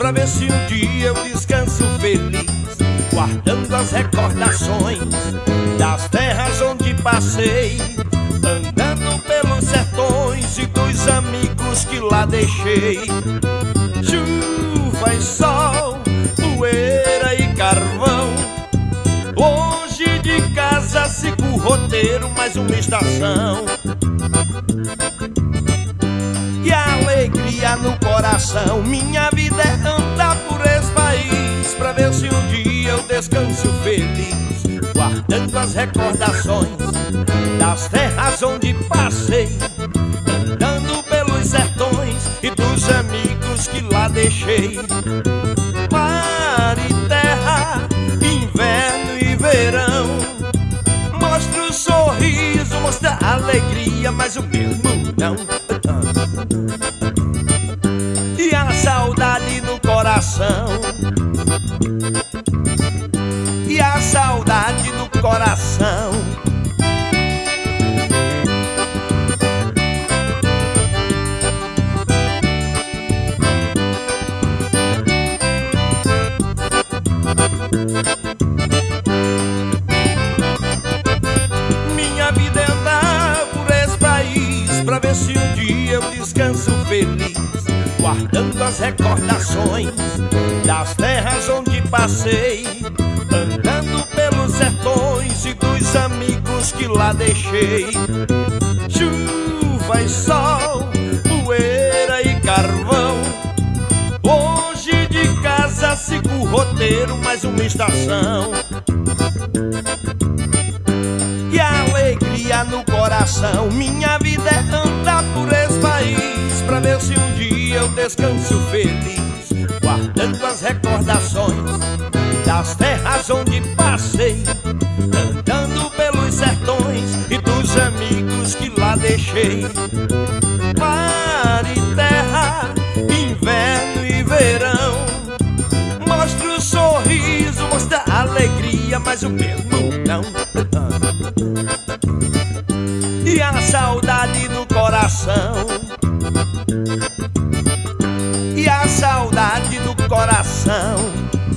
pra ver se um dia eu descanso feliz, guardando as recordações das terras onde passei, andando pelos sertões e dos amigos que lá deixei. Chuva e sol, poeira e carvão, longe de casa sigo o roteiro, mais uma estação. E a alegria no coração, minha vida é andar por esse país, pra ver se um dia eu descanso feliz, guardando as recordações das terras onde passei, andando pelos sertões e dos amigos que lá deixei. Mar e terra, inverno e verão, mostra o sorriso, mostra a alegria, mas o mesmo não. E a saudade no coração, e a saudade no coração. Minha vida é andar por esse país, pra ver se um dia eu descanso feliz, guardando as recordações das terras onde passei, andando pelos sertões e dos amigos que lá deixei. Chuva e sol, poeira e carvão, longe de casa sigo o roteiro, mais uma estação. E a alegria no coração, minha vida é andar por esse país, pra ver se um dia eu descanso feliz, guardando as recordações das terras onde passei, andando pelos sertões e dos amigos que lá deixei. Mar e terra, inverno e verão, mostra o sorriso, mostra a alegria, mas o mesmo não. E a saudade no coração, e a saudade no coração.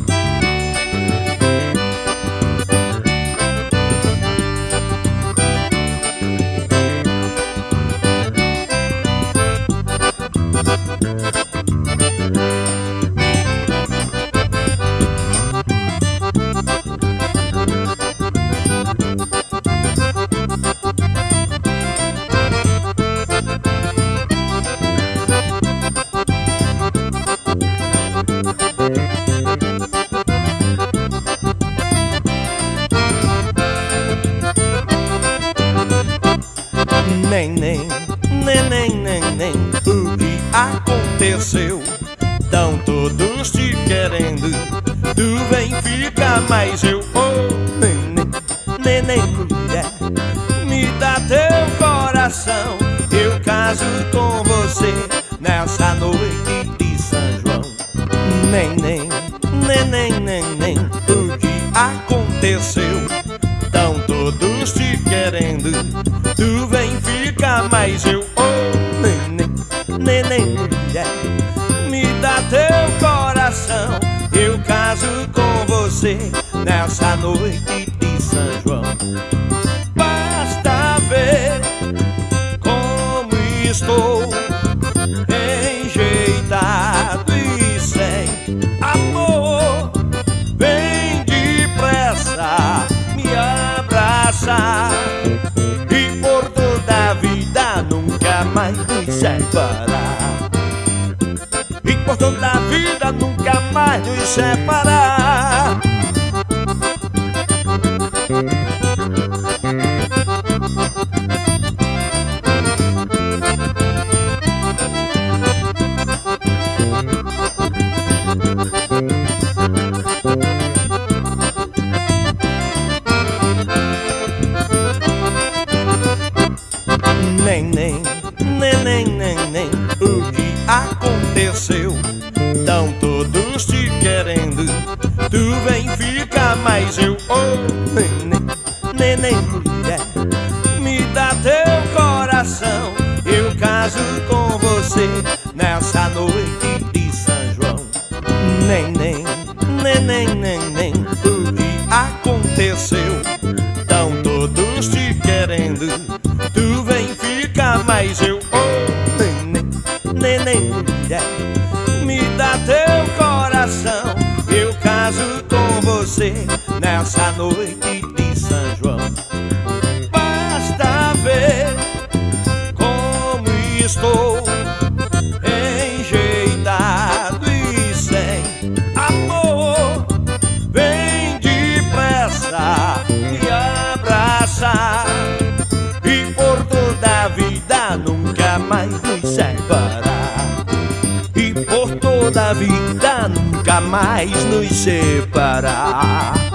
Nem, o que aconteceu? Tão todos te querendo, tu vem ficar, mas eu, oh, nem, mulher, me dá teu coração, eu caso com você nessa noite de São João. Nem, o que aconteceu? Tão todos te querendo, tu vem ficar, mas eu, oh, nem, mulher, me dá teu coração, eu caso com você nessa noite de São João. Basta ver como estou enjeitado e sem amor, vem depressa me abraçar, e por toda a vida nunca mais nos separar, e por toda a vida nunca mais nos separar. Nem, o que aconteceu? Tão todos te querendo, tu vem ficar, mas eu, oh, nem, mulher, me dá teu coração, eu caso com você nessa noite de São João. nem, o que aconteceu? Tão todos te querendo, tu vem ficar, mas eu, oh, nem, me dá teu coração, eu caso com você nessa noite de São João. Basta ver como estou enjeitado e sem amor. Vem depressa me abraçar e por toda a vida nunca mais nos separar. E por toda a vida nunca mais nos separar.